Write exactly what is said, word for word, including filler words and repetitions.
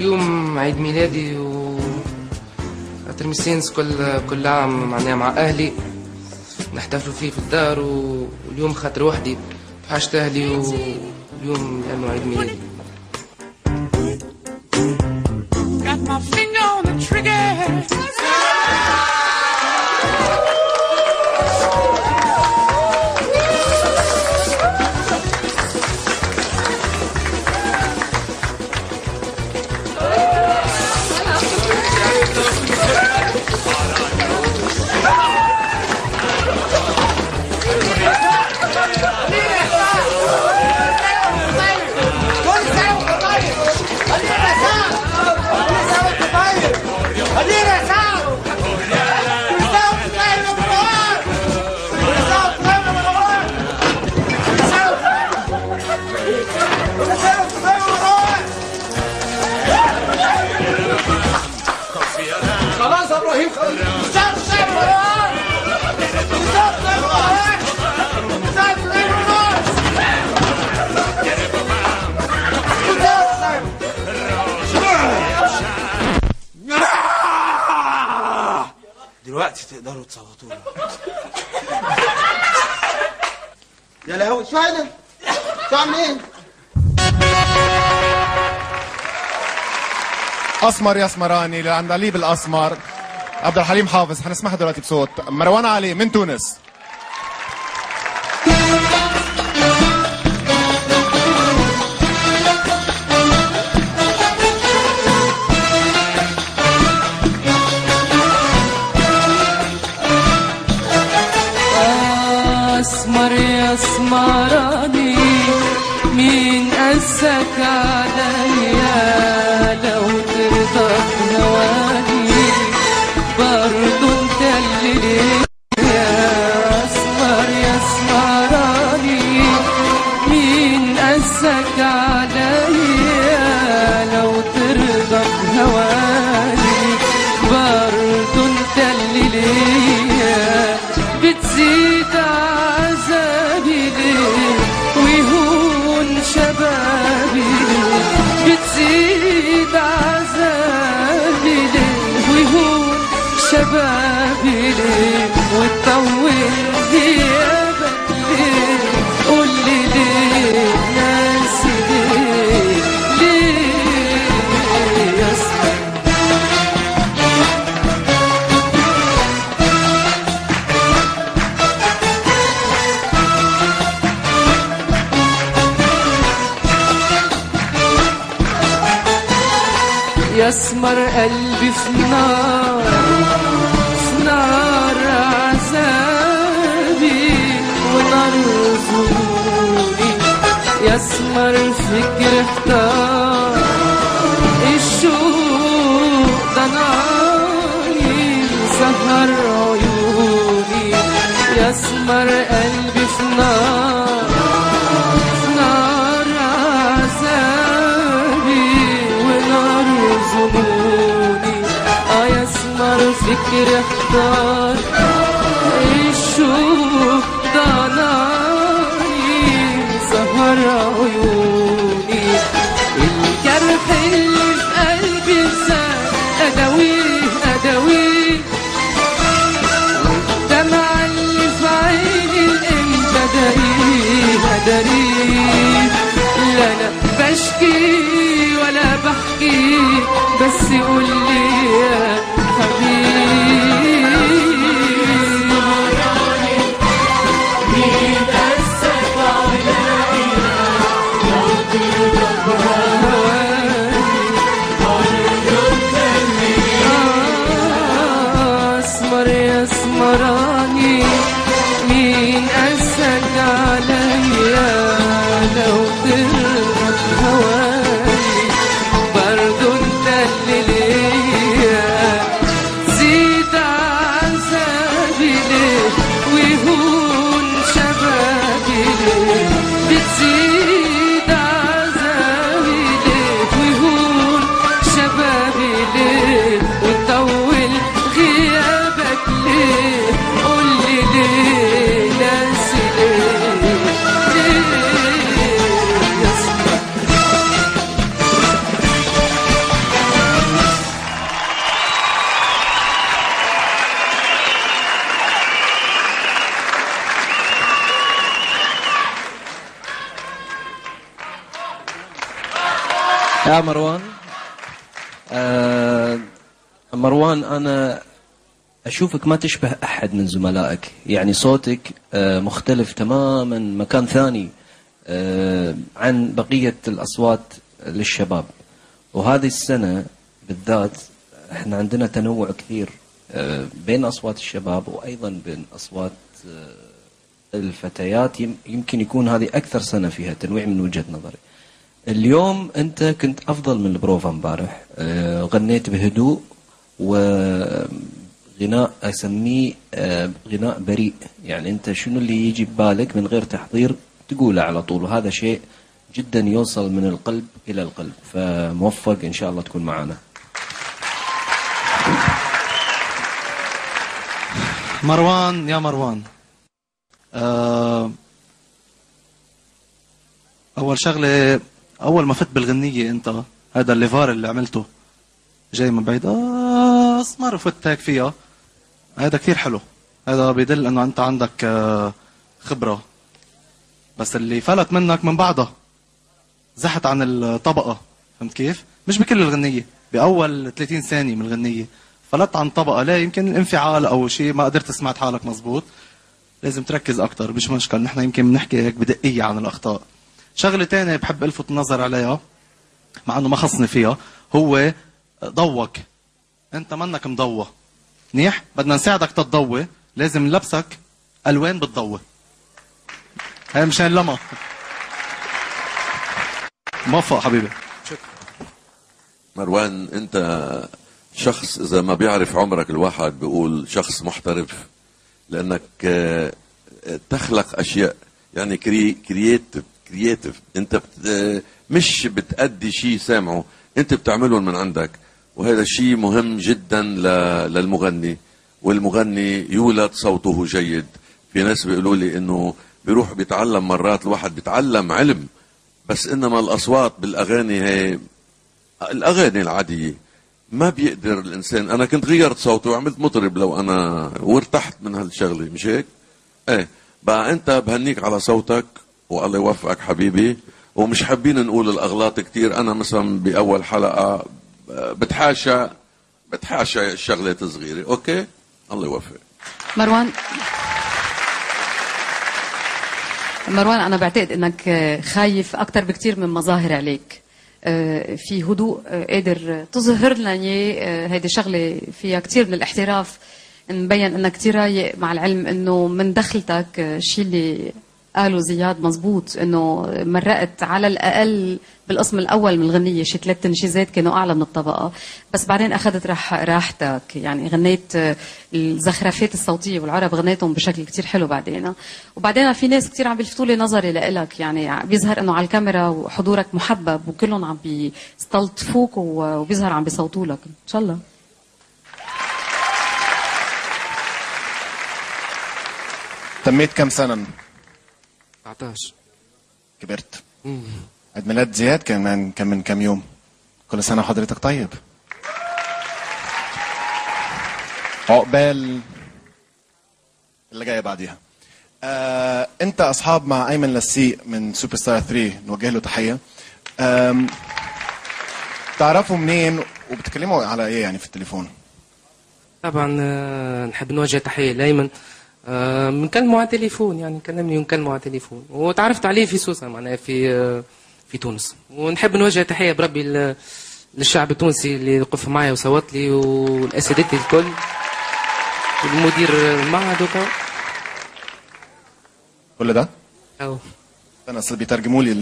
اليوم عيد ميلادي و ترمسينس كل كل عام معناها مع اهلي نحتفلوا فيه في الدار، واليوم خاطر وحدي بحاجة اهلي، واليوم لانه عيد ميلادي. خلاص يا ابراهيم دلوقتي تقدروا تصوتوا له. يا لهوي شو هيدا؟ شو عاملين؟ اسمر يا اسمراني للعندليب الاسمر عبد الحليم حافظ. حنسمعها دلوقتي بصوت مروان علي من تونس. اسمر يا اسمراني مين قاسك عليا، لو ترضى بهواني برضو انت اللي ليا. اسمر يا اسمراني مين قاسك عليا، لو ترضى بهواني برضو انت اللي ليا. بتزيد عذابي ليه ويهون شبابي ليه، بتزيد عذابي ليه ويهون شبابي ليه، وتطول غيابك ليه، قولي ليه ناسي ليه ليه يا اسمر. يسمر قلبي في نار، في نار عذابي ونار ظنوني. يسمر فكر اختار الشوق ضناني سهر عيوني. يسمر قلبي في نار، في نار عذابي ونار ظنوني. اه يسمر فكر اختار الشوق ضناني سهر عيوني. الجرح اللي في قلبي زاد اداويه اداويه، والدمع اللي في عيني الامتى داريه داريه. لا انا بشكي ولا بحكي بس قولي يا حبيبي. مين قاسك عليا، لو ترضى بهواني برضو انت اللي ليا. اسمر يا اسمراني مين قاسك عليا، لو ترضى بهواني برضو انت اللي ليا. زيد عذابي ليه ويهون شبابي ليه، بتزيد عذابي ليه ويهون شبابي ليه، وتطول غيابك ليه، يا مروان. آه مروان، أنا أشوفك ما تشبه أحد من زملائك، يعني صوتك آه مختلف تماما، مكان ثاني آه عن بقية الأصوات للشباب. وهذه السنة بالذات احنا عندنا تنوع كثير آه بين أصوات الشباب وأيضا بين أصوات آه الفتيات. يمكن يكون هذه أكثر سنة فيها تنويع من وجهة نظري. اليوم أنت كنت أفضل من البروفا امبارح، آه غنيت بهدوء وغناء أسميه آه غناء بريء، يعني أنت شنو اللي يجي ببالك من غير تحضير تقوله على طول، وهذا شيء جدا يوصل من القلب إلى القلب. فموفق إن شاء الله تكون معنا. مروان يا مروان، آه أول شغلة، أول ما فت بالغنية أنت هذا الليفار اللي عملته جاي من بعيد آه أسمر وفت هيك فيها، هذا كثير حلو، هذا بيدل أنه أنت عندك آه خبرة. بس اللي فلت منك من بعدها زحت عن الطبقة، فهمت كيف؟ مش بكل الغنية، بأول ثلاثين ثانية من الغنية فلت عن طبقة. لا يمكن الانفعال أو شيء ما قدرت سمعت حالك مزبوط، لازم تركز أكتر. مش مشكل، نحن يمكن بنحكي هيك بدقية عن الأخطاء. شغلة تانية بحب ألفت النظر عليها مع أنه ما خصني فيها، هو ضوك. أنت منك مضوى منيح، بدنا نساعدك تتضوى، لازم نلبسك ألوان بتضوى، هاي مشان لما موفق حبيبي. مروان، أنت شخص إذا ما بيعرف عمرك الواحد بيقول شخص محترف، لأنك تخلق أشياء، يعني كري كرييتيف كرييتيف أنت بت مش بتأدي شيء سامعه، أنت بتعمله من عندك، وهذا شيء مهم جدا للمغني. والمغني يولد صوته جيد. في ناس بيقولوا لي إنه بيروح بيتعلم، مرات الواحد بيتعلم علم، بس إنما الأصوات بالأغاني هي الأغاني العادية ما بيقدر الإنسان. أنا كنت غيرت صوتي وعملت مطرب لو أنا وارتحت من هالشغلة، مش هيك؟ إيه بقى أنت بهنيك على صوتك والله يوفقك حبيبي. ومش حابين نقول الأغلاط كتير، أنا مثلا بأول حلقة بتحاشى بتحاشى الشغلات الصغيرة. أوكي، الله يوفق. مروان مروان أنا بعتقد أنك خايف أكتر بكتير من مظاهر عليك. في هدوء قادر تظهر لنا اياه، هيدي شغله فيها كثير من الاحتراف، مبين انك كثير رايق، مع العلم انه من دخلتك الشيء اللي قاله زياد مزبوط، انه مرقت على الاقل بالقسم الاول من الغنيه شي ثلاث تنشيزات كانوا اعلى من الطبقه، بس بعدين اخذت راح راحتك، يعني غنيت الزخرفات الصوتيه والعرب غنيتهم بشكل كثير حلو بعدين. وبعدين في ناس كثير عم بيلفتوا لي نظري لإلك، يعني بيظهر انه على الكاميرا وحضورك محبب وكلهم عم بيستلطفوك وبيظهر عم بيصوتوا لك. ان شاء الله. تميت كم سنه؟ أربعة عشر. كبرت. عيد ميلاد زياد كان من كان من كم يوم. كل سنه وحضرتك طيب. عقبال اللي جايه بعديها. آه، انت اصحاب مع ايمن لسيق من سوبر ستار ثلاثة، نوجه له تحيه. تعرفوا منين وبتكلموا على ايه يعني في التليفون؟ طبعا آه، نحب نوجه تحيه لايمن. آه، بنكلموا على التليفون، يعني كلمني ونكلموا على التليفون، وتعرفت عليه في سوسه معناها في آه، في تونس. ونحب نوجه تحيه بربي للشعب التونسي اللي وقف معايا وصوت لي، والاساتذه الكل، والمدير المعهد وكا كل ده؟ أو انا اصل بيترجموا لي